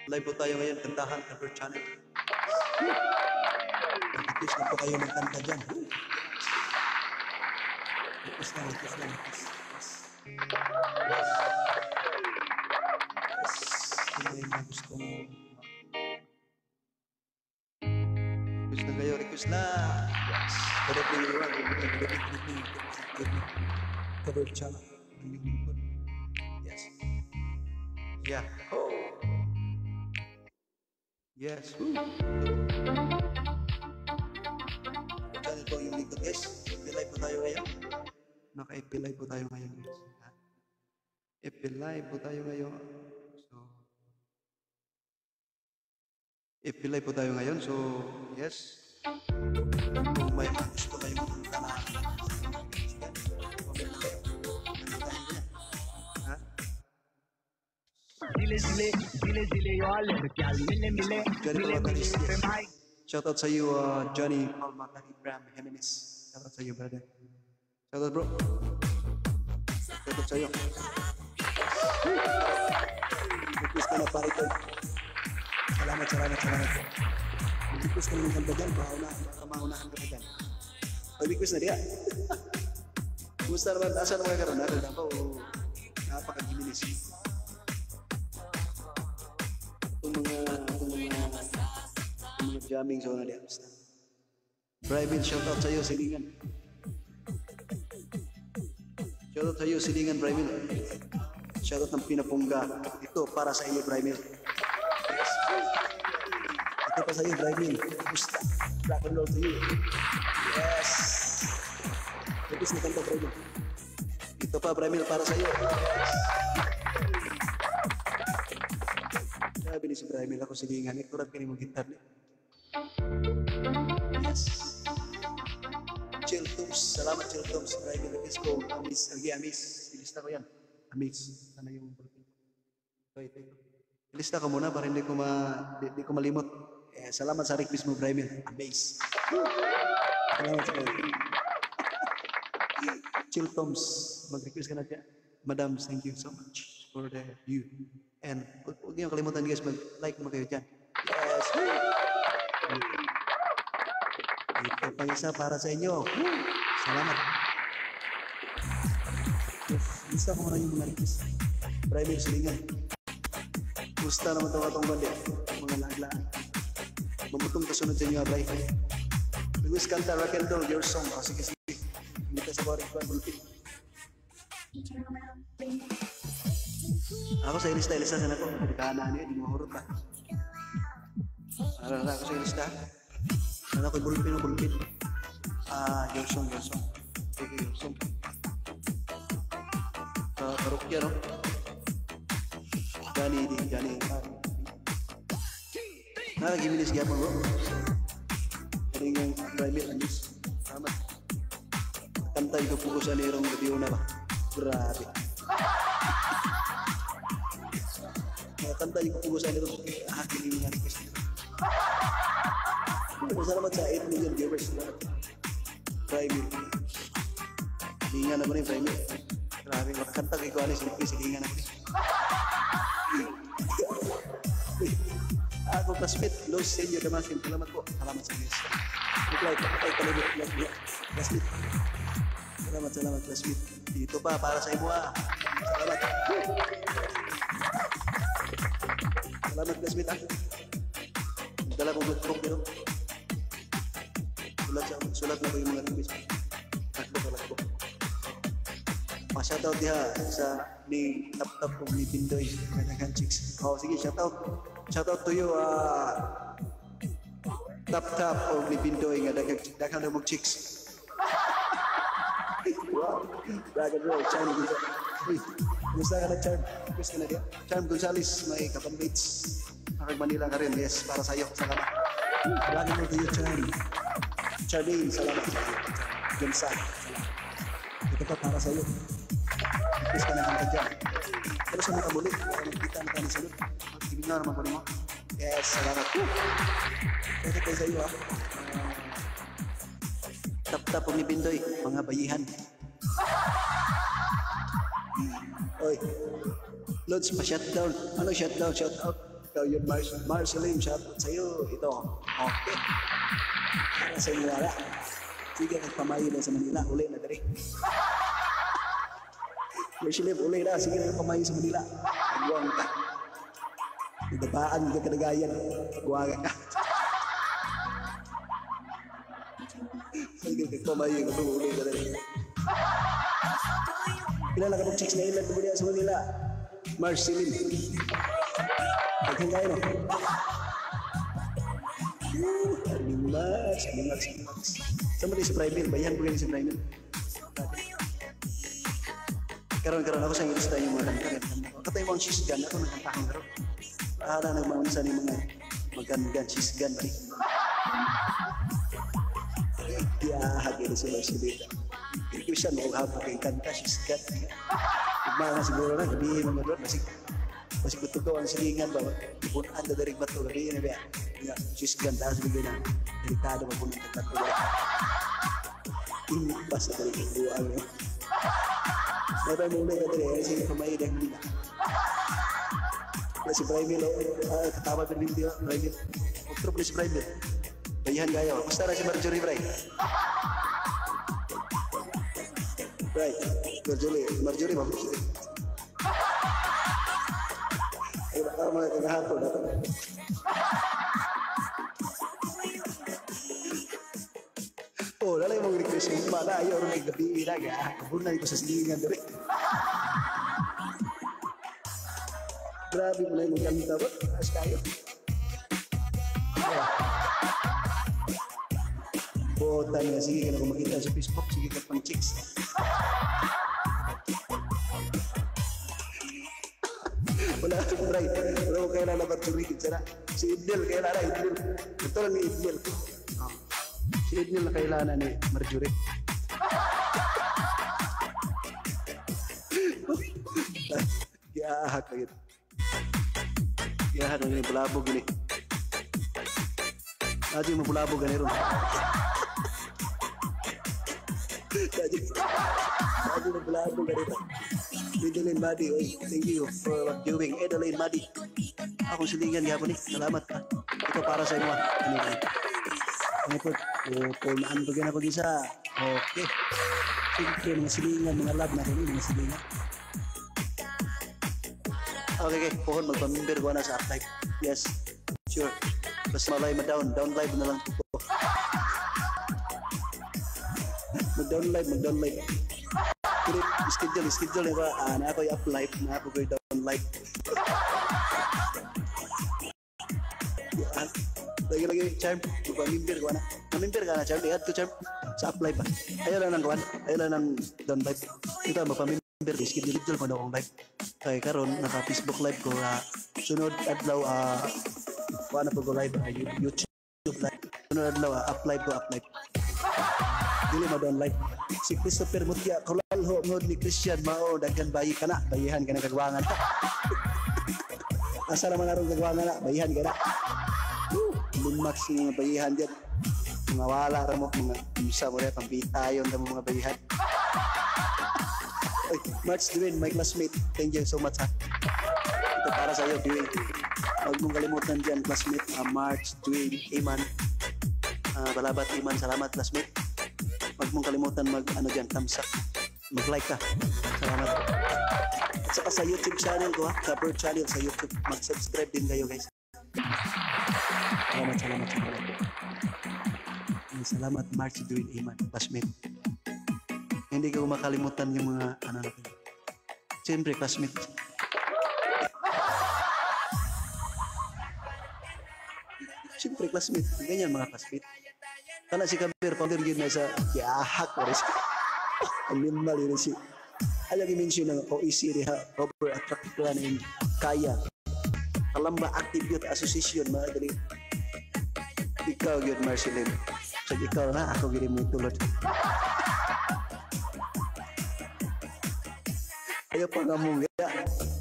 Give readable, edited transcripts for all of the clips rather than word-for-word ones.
Live po tayo ngayon, kantahan, cover channel. Request na po kayo ng kanta dyan. Request lang. Sino yung mga gustong... Request na. Yes. Cover channel. Yes. Yeah. Oh. Yes. Channel po yung lingkod, guys. FB Live po tayo ngayon. Naka-FB Live po tayo ngayon, guys. FB Live po tayo ngayon. So, FB Live po tayo ngayon. So, yes. Kung may gusto kayo pumunta na shoutout sa iyo, Johnny Palmatari Bram Jimenez. Shoutout sa iyo, brother. Shoutout, bro. Shoutout sa iyo. Request ka na, pare ko. Salamat. Request ka na ng kanta dyan. Baka maunahan ka na dyan. Request na diya. Kumusta naman? Asa naman karoon? Naroon pa o napaka-Jimenez? Itong mga jamming zona diya. Private shoutout sa iyo, Silingan. Shoutout sa iyo, Silingan, Brimil. Shoutout ng Pinapungga. Ito para sa iyo, Brimil. Ito pa sa iyo, Brimil. Gusta. Rock and roll to you. Yes. Tapos na kanta, Brimil. Ito pa, Brimil, para sa iyo. Yes. Sabi ni si Brimil, ako Silingan. Ikurat ka ni mong gitar niya. Yes. Chill Tooms. Salamat, Chill Tooms. Brimil, let's go. Amis. Ilista ko yan. Amis. Sana yung bulletin. Ito. Ilista ko muna para hindi ko malimot. Salamat sa request mo, Brimil. Amis. Salamat sa Brimil. Chill Tooms. Mag-request ka na dyan. Madam, thank you so much for the view. And huwag niyo kalimutan, guys, mag-like mo kayo dyan. Yes. Ito pang isa para sa inyo. Salamat. Lista ko muna yung mga request. Brimil, Silingan. Gusta naman ito katong bandi. Mga laglaan. Mamutong kasunod sa inyo, Abray. Request kanta, rock and roll, your song. Sige. Hindi ka sa barik pa, bulpin. Ako sa ilista sana ko. Kanan niya, di mahurot pa. Para ako sa ilista. Sana ko bulpin. Your song. Sige, your song. Parokya, no? Gani. Jimenez gyapon, bro. Kaning yung Brimil, Amis. Salamat. Kantay ko po sa nirong gabi una ba? Grabe. Kantay ko po sa nirong akin yung mga request. Salamat sa 8 million viewers. Brimil. Hilingan ako na yung Brimil. Grabe, makakanta kay ko alis. Hilingan ako. Ako classmate, Los Senyo Damasin. Salamat po. Salamat sa inyo. Patay kalibot. Classmate. Salamat, classmate. Dito pa, para sa imo. Salamat, classmate. Dala kong book dito. Sulat na ko yung mga request. Lakbo. Shoutout diha sa ni Tap kong ni Pindoy. Kanagan chicks. Sige, shoutout to you, Tap o ni Pindoy nga daghang na mong chicks. Wow. Rock and roll, Charm Gonzales. Gusto ka na, Charm? Gusto ka na diya? Charm Gonzales, may kapambates. Nakag Manila ka rin. Yes, para sa'yo. Salamat. Rock and roll to you, Charm. Charmaine, salamat. Gemsa, salamat. Ito pa para sa'yo. Gusto ka na kanta dyan. Pero sa mga muli, para magkita na tayo sa loob. Ibigay naman ko rin mo. Yes, salamat. Ito tayo sa iyo, Tap ni Pindoy, mga bayihan. Oy, Lods, pa-shutdown. Ano shutdown? Shoutout. Ikaw yun, Marceline, shoutout sa'yo. Ito, okay. Para sa inyo wala. Sige, nagpamayo na sa Manila. Uli na dari. Marceline, uli na. Sige, nagpamayo sa Manila. Nagwang ka. Nagdapaan ka kadagayan. Nagwaga ka. Sige, nagpamayo ka. Uli na dari. Kilala ka ng chicks na ilan na sa Manila. Marceline. Naghanggain o. Animats. Sama din si Primal. Bayan po ganyan si Primal. Karon ako sa ilista yung mga kanta. Katay mo ang cheese gun. Ako nagkantahan karon. Para nagmaunsa ni mga magkan cheese gun. Hagi na sila si Beta. Christian mo hapon kay kanta cheese gun. Mga siguro na, gabihin mo doon. Masig betugaw ang silingan ba? Ipunan na darig bato. Gabihin na ba? Cheese gun. Tapos bigyan na. Delikado pa po ng katatuwa. Inibas na darig ang buwag. May muna ka darig. Sige, pamayin ang nila. Si Primal, katama pa rin din. Primal. Otro pa si Primal. Bayihan kayo. Gusto na si Marjorie, Bray. Bray. Marjorie ba? Ay, baka mga kagahapon. Oh, lalay mong request mo. Mana, ayaw rin gabi ilaga. Kabunay ko sa silingan dali. Grabe mo na yung kanta ba? As kayo. Botan nga. Sige ka na kung makita sa Facebook. Sige ka pang chicks. Wala akong right. Wala ko kailan na Marjorie. Si Idnil, kailan na Idnil. Ito lang ni Idnil. Si Idnil na kailan ni Marjorie. Giyahak kayo. Giyahak na bulabog gini. Lagi mo bulabog gani ron. Lagi mo bulabog gani ron. Edeline Madi, thank you for doing. Edeline Madi. Akong silingan gihapon ni. Salamat ka. Ito para sa inyo. Ano po? Pulmaan po gina ko gisa. Okay. Sige, mga silingan, mga lab na rin. Mga silingan. Okay. Pohon, magpamimber ko na sa uptype. Yes. Sure. Basta malay ma-down. Down live na lang po. Mag-down live. Schedule ba? Na ako i-up live, na ako i-down live. Lagi charm, member ko na. Member ka na charm, i-add to charm sa up live ba? Ayaw lang ng kawan, ayaw lang ng down live. Ito mapamember, schedule ko na akong live. Kaya karon naka Facebook live ko, sunod adlaw na po ko live, YouTube live. Sunod adlaw, up live. Dili mo down live. Si Christopher Mutia, kulalho ngod ni Christian mao daghan bayi kana, bayihan kana kagwangan ta. Asa naman aron kagwangan na, bayihan kana. Lumax mga bayihan diyan. Mga wala ra mo mga isa mo rin pambitayon ta mga bayihan. Oy, March Dwayne, my classmate. Thank you so much ha. Ito para sa iyo, Dwayne. Huwag mong kalimutan diyan, classmate. March Dwayne, Iman. Balabat Iman, salamat classmate. Huwag mong kalimutan thumbs up. Mag-like ka. Salamat. At saka sa YouTube channel ko sa Bird Channel sa YouTube. Mag-subscribe din kayo guys. Salamat. Salamat March Dwayne Iman, classmate. Hindi ko makalimutan yung mga natin. Siyempre, classmate. Siyempre, classmate. Ganyan mga classmate. Kana si Kabir, founder yun na sa Yahak. Ang limbal yun si. Alam i-mention ng OECD ha. Over Attractive Plan in Kaya. Kalamba Active Youth Association. Mga dali. Ikaw yun, Marceline. So, ikaw na. Ako gini mo tulad. Ayaw pa nga mong ya.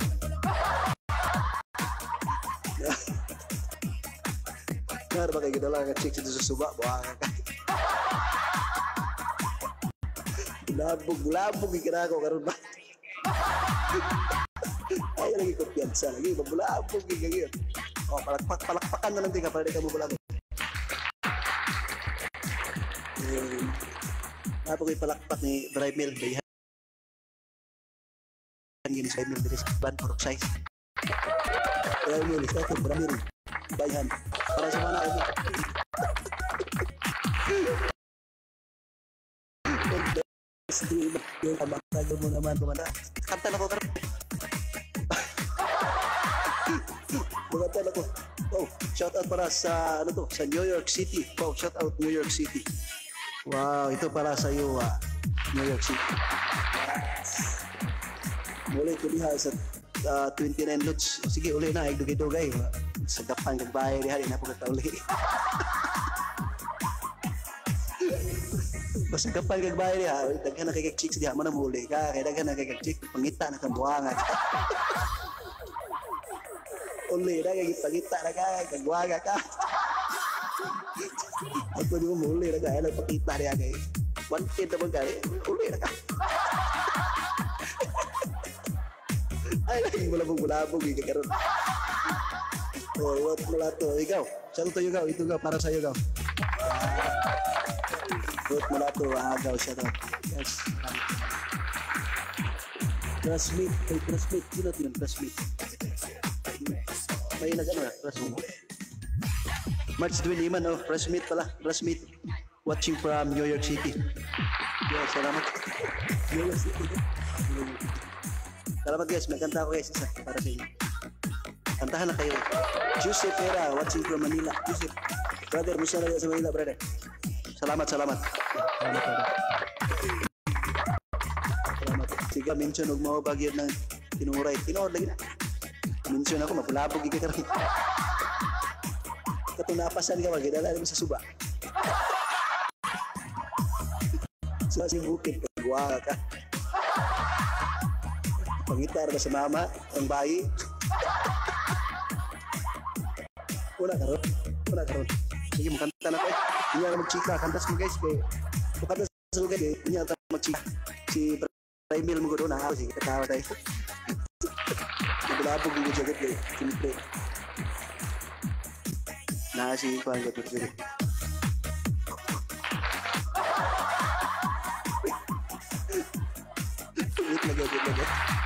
Ngar ba kayo gidala ka chicks dito sa suba? Buhanga ka. Labog ikira ko karon ba? Ay lagi ko piyansa lagi, bulabog ikira. Oh, palakpakan na lang tika para di ka mabulabog. Napo ko'y palakpak ni Dry Mill. Bayan gini sa Mill diri sa Ban Pork Size. Dry Mill, sa ito, Dry Mill. Bayan. Para sa mana ko. Yung kamaktagal mo naman kumanda. Kanta na ko karon. Magkanta na ko. Oh, shout out para sa ano to, sa New York City. Oh, shout out New York City. Wow, ito para sa iyo, New York City. Muli ko diha sa 29 lots. Sige, uli na, dugay-dugay. Sa gapan kag bahay diha na po ka uli. Basta gapan kag bahay diha, daghan na kay chicks diha man muli ka, kay daghan na kay chicks pangita na kambuangan. Uli na kay pangita na kag buanga ka. Ako di mo muli na kaya nagpakita niya kay wanted naman kaya uli na ka. Ay, lagi bulabog yung kakaroon. Oh, what mula to? Ikaw, shout to Yugaw, ito Gaw, para sa Yugaw. What mula to, Gaw, shout out. Yes. Classmate, hey, classmate, sino yun, classmate? May nag-ano na, classmate. March 21, oh, classmate pala, classmate. Watching from New York City. Yeah, salamat. New York City. Salamat guys, may kanta ako guys, isa para sa inyo. Kantahan na kayo. Joseph Pera, watching from Manila. Joseph, brother, musta na sa Manila, brother. Salamat. Salamat. Sige, mention og mao bagyo ng tinuray. Tinuod lagi na. Mention ako, mapulabog ika karon. Katunapasan ka magidala mo sa suba. Sa si bukid kagwa ka. Pangitar ka sa mama, ang bayi. Wala karon. Sige, makanta na ko. Hindi na magchika. Kantas mo guys. Kantas mo guys. Hindi na magchika. Si Primil mo ko doon. Sige, katawa tayo. Nagulabog yung jagat kayo. Siyempre. Nasi ko ang gatot ko. Wait lagi.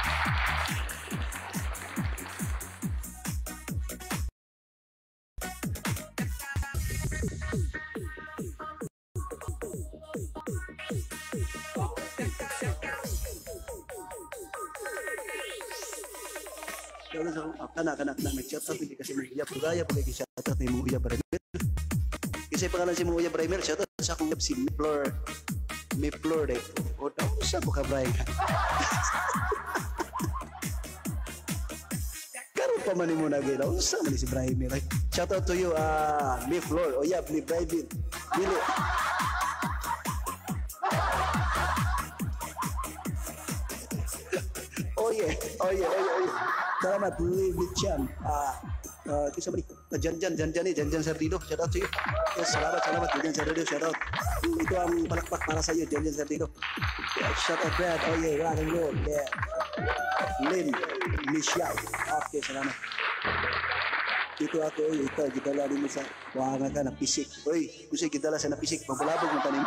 Kanak nag-chat out hindi kasi Muya Pugaya pag i-chat out ni Muya Bremer. Kasi pangalan si Muya Bremer, chat out sa akong si Miplor de. O daw sa ko ka Brian. Karon pa man mo na ginaw sa man si Brian Mir. Shout out to you Miplor. O yeah, ni Brian. Dili. Oh yeah. Salamat, Licham. Kisa mali. Janjan Sardido. Shout out to you. Yes, salamat. Janjan Sardido. Shout out. Ito ang palakpak para sa iyo, Janjan Sardido. Shout out, Brad. Oh yeah, rock and roll. Yeah. Lynn, Michelle. Okay, salamat. Ito ako, ito, gidala din mo sa buhanga ka na pisik. Uy, kasi gidala sa na pisik. Pagbalabog mo tanim.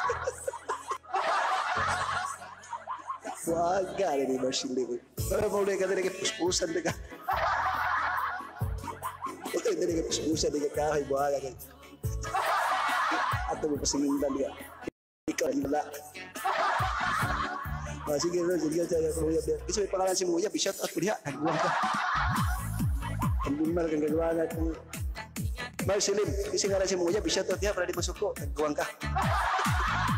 Wag rin ni Marcelo. Pero mo ulit ka din puspusan na ka. Ito din ka puspusan na ka kahoy buhaga ka. Ato mo pasingindan ka. Ikaw ang wala. Sige rin, sige Muya. Kasi may pangalan si Muya, shout out po niya. Nagbuwang ka. Ang bimal kang gagawa nga kung Marcelim, kasi nga rin si Muya, shout out niya para di masuko. Nagbuwang ka.